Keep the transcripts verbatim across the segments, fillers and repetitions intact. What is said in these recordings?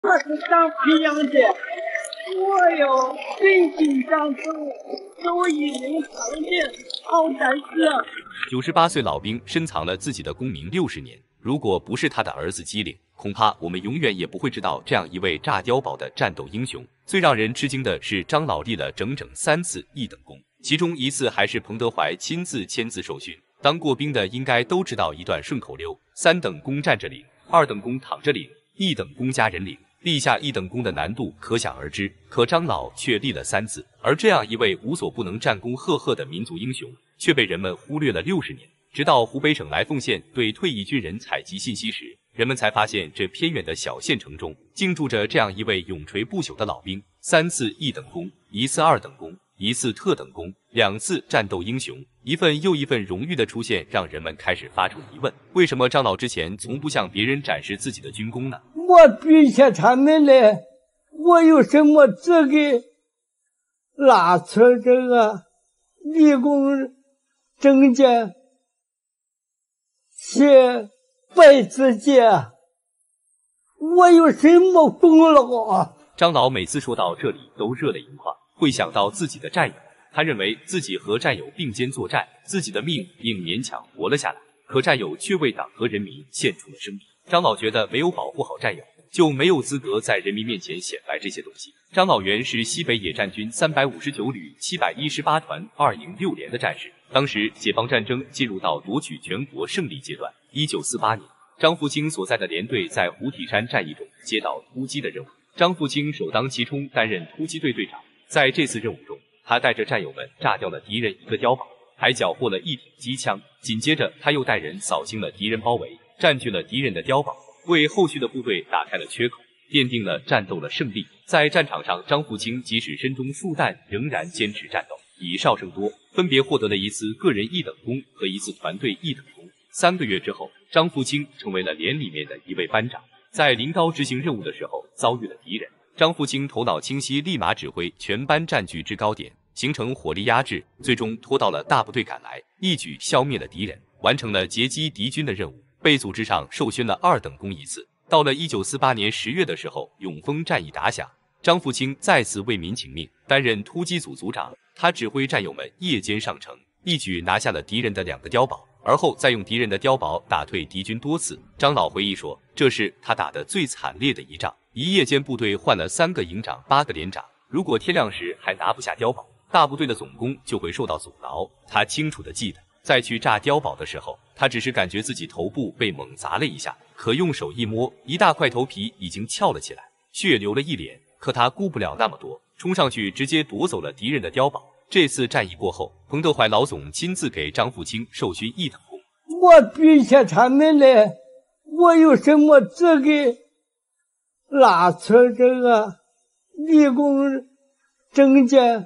我是当培养的，我有身心长寿，受益人长命，好战士。 九十八岁老兵深藏了自己的功名六十年，如果不是他的儿子机灵，恐怕我们永远也不会知道这样一位炸碉堡的战斗英雄。最让人吃惊的是，张老立了整整三次一等功，其中一次还是彭德怀亲自签字授勋。当过兵的应该都知道一段顺口溜：三等功站着领，二等功躺着领，一等功家人领。立下一等功的难度可想而知，可张老却立了三次，而这样一位无所不能、战功赫赫的民族英雄，却被人们忽略了六十年。直到湖北省来凤县对退役军人采集信息时，人们才发现这偏远的小县城中，竟住着这样一位永垂不朽的老兵。三次一等功，一次二等功，一次特等功，两次战斗英雄，一份又一份荣誉的出现，让人们开始发出疑问：为什么张老之前从不向别人展示自己的军功呢？ 我比下他们来，我有什么资格拉出这个立功证件写拜自己？我有什么功劳啊？ 张老每次说到这里都热泪盈眶，会想到自己的战友，他认为自己和战友并肩作战，自己的命硬勉强活了下来，可战友却为党和人民献出了生命。张老觉得没有保护好战友，就没有资格在人民面前显摆这些东西。张老原是西北野战军三百五十九旅七百一十八团二营六连的战士，当时解放战争进入到夺取全国胜利阶段。一九四八年，张富清所在的连队在胡体山战役中接到突击的任务，张富清首当其冲担任突击队队长。在这次任务中，他带着战友们炸掉了敌人一个碉堡，还缴获了一挺机枪。紧接着，他又带人扫清了敌人包围，占据了敌人的碉堡，为后续的部队打开了缺口，奠定了战斗的胜利。在战场上，张富清即使身中数弹，仍然坚持战斗，以少胜多，分别获得了一次个人一等功和一次团队一等功。三个月之后，张富清成为了连里面的一位班长。在临高执行任务的时候，遭遇了敌人。张富清头脑清晰，立马指挥全班占据制高点，形成火力压制，最终拖到了大部队赶来，一举消灭了敌人，完成了截击敌军的任务，被组织上授勋了二等功一次。到了一九四八年十月的时候，永丰战役打响，张富清再次为民请命，担任突击组组长。他指挥战友们夜间上城，一举拿下了敌人的两个碉堡，而后再用敌人的碉堡打退敌军多次。张老回忆说，这是他打得最惨烈的一仗，一夜间部队换了三个营长、八个连长，如果天亮时还拿不下碉堡，大部队的总攻就会受到阻挠。他清楚地记得，在去炸碉堡的时候，他只是感觉自己头部被猛砸了一下，可用手一摸，一大块头皮已经翘了起来，血流了一脸。可他顾不了那么多，冲上去直接夺走了敌人的碉堡。这次战役过后，彭德怀老总亲自给张富清授勋一等功。 我比下他们来，我有什么资格拉出这个立功证件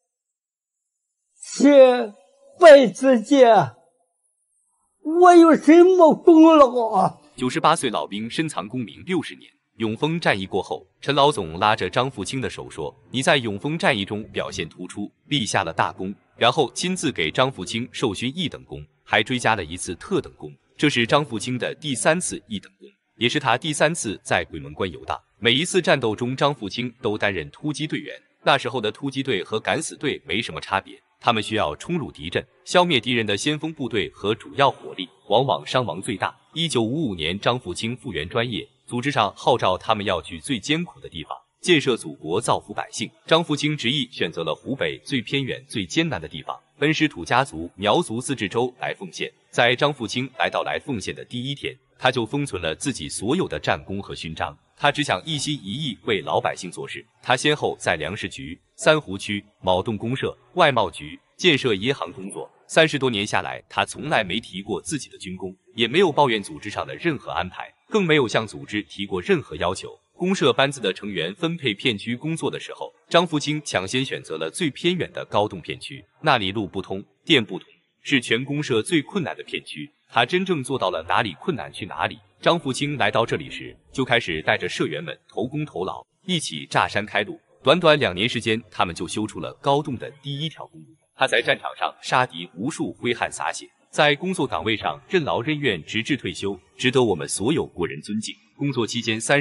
写拜自己？我有什么功劳啊？ 九十八岁老兵深藏功名六十年。永丰战役过后，陈老总拉着张富清的手说：“你在永丰战役中表现突出，立下了大功。”然后亲自给张富清授勋一等功，还追加了一次特等功。这是张富清的第三次一等功，也是他第三次在鬼门关游荡。每一次战斗中，张富清都担任突击队员。那时候的突击队和敢死队没什么差别，他们需要冲入敌阵，消灭敌人的先锋部队和主要火力，往往伤亡最大。一九五五年，张富清复员专业，组织上号召他们要去最艰苦的地方，建设祖国，造福百姓。张富清执意选择了湖北最偏远、最艰难的地方——恩施土家族苗族自治州来凤县。在张富清来到来凤县的第一天，他就封存了自己所有的战功和勋章。他只想一心一意为老百姓做事。他先后在粮食局、三湖区、卯洞公社、外贸局、建设银行工作。三十多年下来，他从来没提过自己的军功，也没有抱怨组织上的任何安排，更没有向组织提过任何要求。公社班子的成员分配片区工作的时候，张富清抢先选择了最偏远的高洞片区，那里路不通，电不通，是全公社最困难的片区。他真正做到了哪里困难去哪里。张富清来到这里时，就开始带着社员们投工投劳，一起炸山开路。短短两年时间，他们就修出了高洞的第一条公路。他在战场上杀敌无数，挥汗洒血，在工作岗位上任劳任怨，直至退休，值得我们所有国人尊敬。工作期间三十年，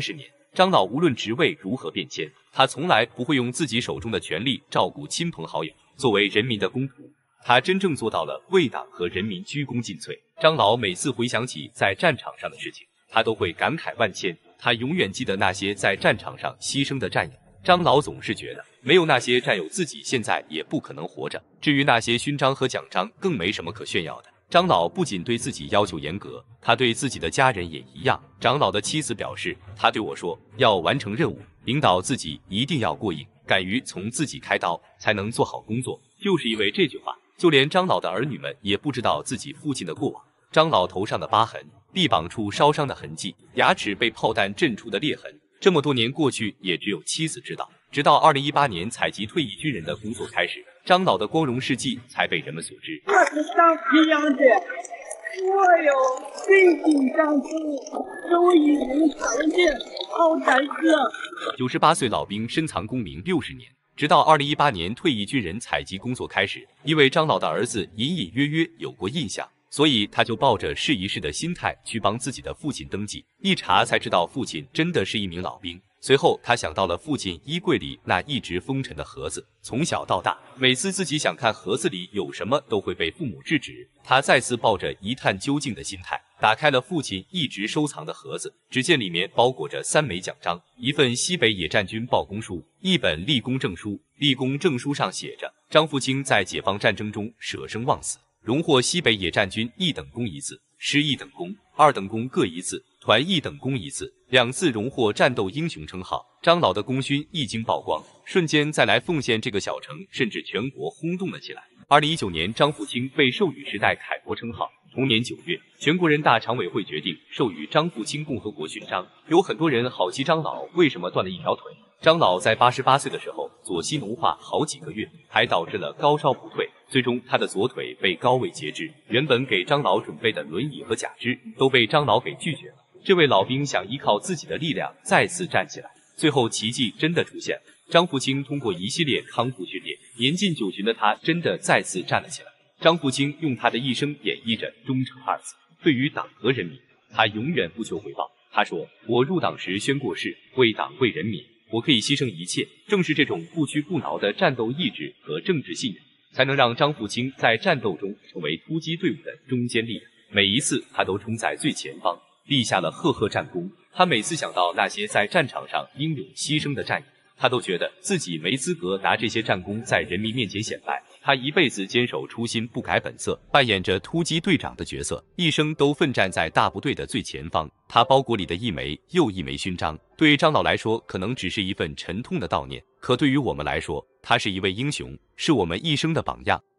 张老无论职位如何变迁，他从来不会用自己手中的权力照顾亲朋好友。作为人民的公仆，他真正做到了为党和人民鞠躬尽瘁。张老每次回想起在战场上的事情，他都会感慨万千。他永远记得那些在战场上牺牲的战友。张老总是觉得，没有那些战友，自己现在也不可能活着。至于那些勋章和奖章，更没什么可炫耀的。张老不仅对自己要求严格，他对自己的家人也一样。长老的妻子表示，他对我说，要完成任务，领导自己一定要过硬，敢于从自己开刀，才能做好工作。就是因为这句话，就连张老的儿女们也不知道自己父亲的过往。张老头上的疤痕，臂膀处烧伤的痕迹，牙齿被炮弹震出的裂痕，这么多年过去，也只有妻子知道。直到二零一八年采集退役军人的工作开始，张老的光荣事迹才被人们所知。 我是当培养的，我有身心长足，有一人上进，好战士。 九十八岁老兵深藏功名六十年，直到二零一八年退役军人采集工作开始，因为张老的儿子隐隐约约有过印象，所以他就抱着试一试的心态去帮自己的父亲登记。一查才知道，父亲真的是一名老兵。随后他想到了父亲衣柜里那一直封尘的盒子，从小到大，每次自己想看盒子里有什么，都会被父母制止。他再次抱着一探究竟的心态，打开了父亲一直收藏的盒子，只见里面包裹着三枚奖章，一份西北野战军报功书，一本立功证书。立功证书上写着，张富清在解放战争中舍生忘死，荣获西北野战军一等功一次，师一等功、二等功各一次，团一等功一次，两次荣获战斗英雄称号。张老的功勋一经曝光，瞬间再来奉献这个小城，甚至全国轰动了起来。二零一九年，张富清被授予时代楷模称号。同年九月，全国人大常委会决定授予张富清共和国勋章。有很多人好奇张老为什么断了一条腿。张老在八十八岁的时候，左膝脓化好几个月，还导致了高烧不退，最终他的左腿被高位截肢。原本给张老准备的轮椅和假肢都被张老给拒绝了。这位老兵想依靠自己的力量再次站起来，最后奇迹真的出现了。张富清通过一系列康复训练，年近九旬的他真的再次站了起来。张富清用他的一生演绎着忠诚二字。对于党和人民，他永远不求回报。他说，我入党时宣过誓，为党为人民，我可以牺牲一切。正是这种不屈不挠的战斗意志和政治信念，才能让张富清在战斗中成为突击队伍的中坚力量。每一次他都冲在最前方，立下了赫赫战功。他每次想到那些在战场上英勇牺牲的战友，他都觉得自己没资格拿这些战功在人民面前显摆。他一辈子坚守初心，不改本色，扮演着突击队长的角色，一生都奋战在大部队的最前方。他包裹里的一枚又一枚勋章，对张老来说可能只是一份沉痛的悼念，可对于我们来说，他是一位英雄，是我们一生的榜样。